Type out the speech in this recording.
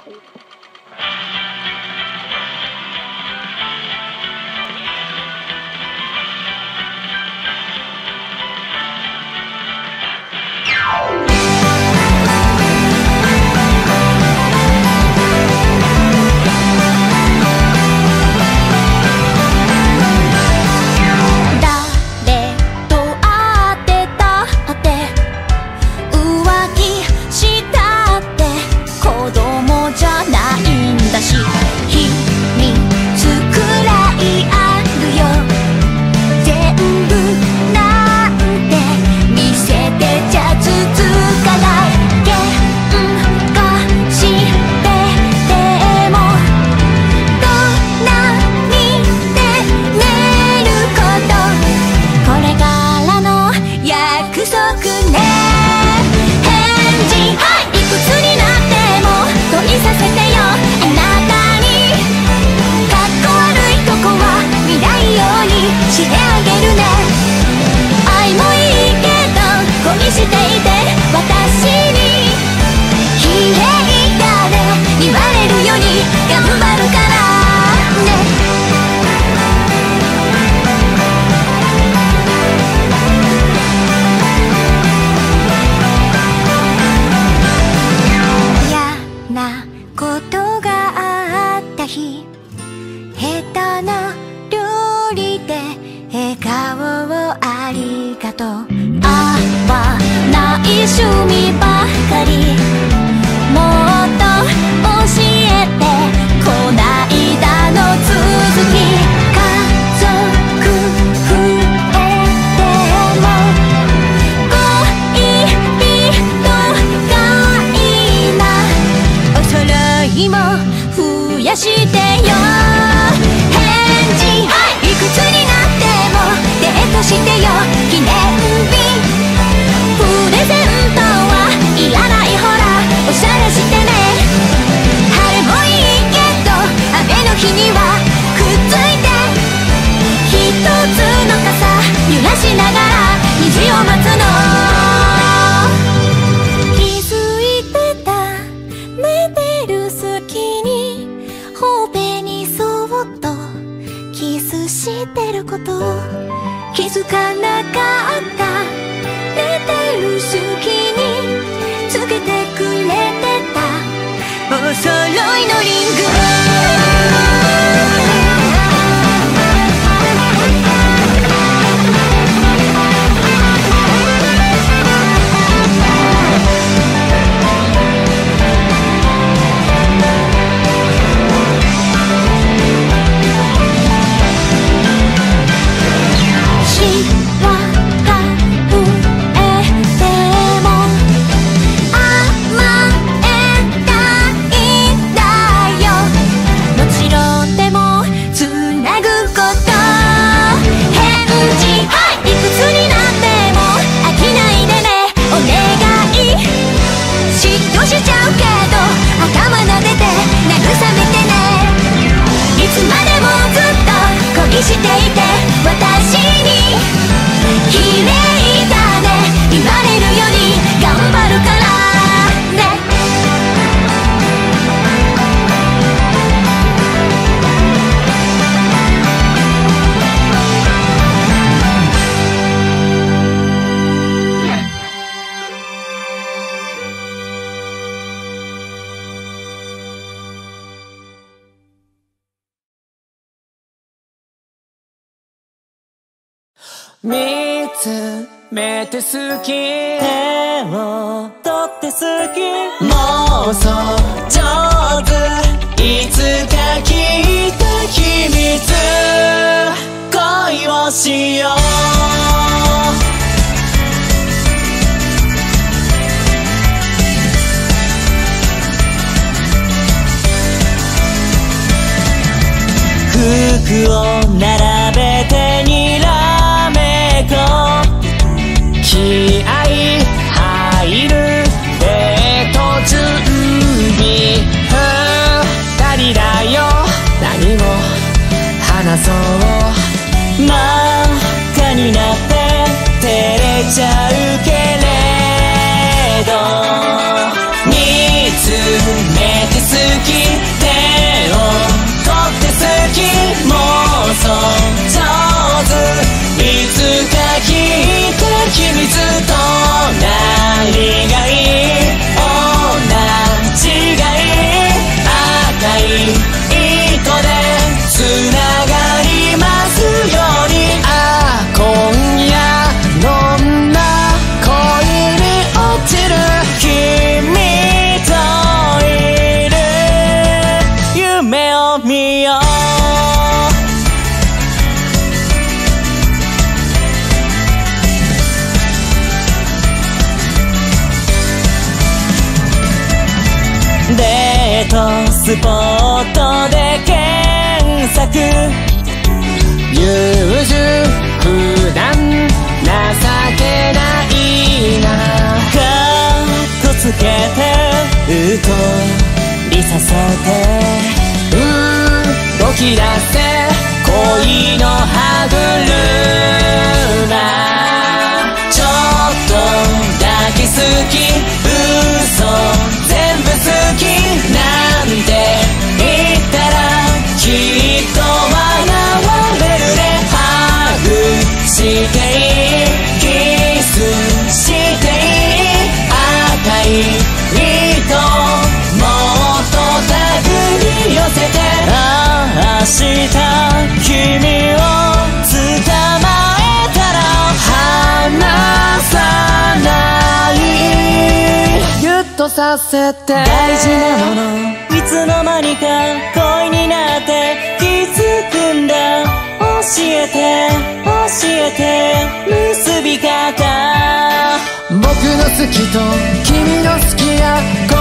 見つめて好き、手を取って好き、妄想上手、いつか聞いた秘密、恋をしよう。服を並べてにらめこ、気合入るデート準備、二人だよ何も話そう、真っ赤になって照れちゃうけれど、見つめて好きデートスポットで検索優柔不断情けないなかっこつけてうとりさせて動き出せ恋の歯車ちょっとだけ好き嘘全部好きなんて言ったらきっと笑われるねハグしていいキスしていい赤い糸もっと手繰り寄せて明日君を捕まえたら離さないギュッとさせて大事なものいつの間にか恋になって気づくんだ教えて結び方僕の好きと君の好きが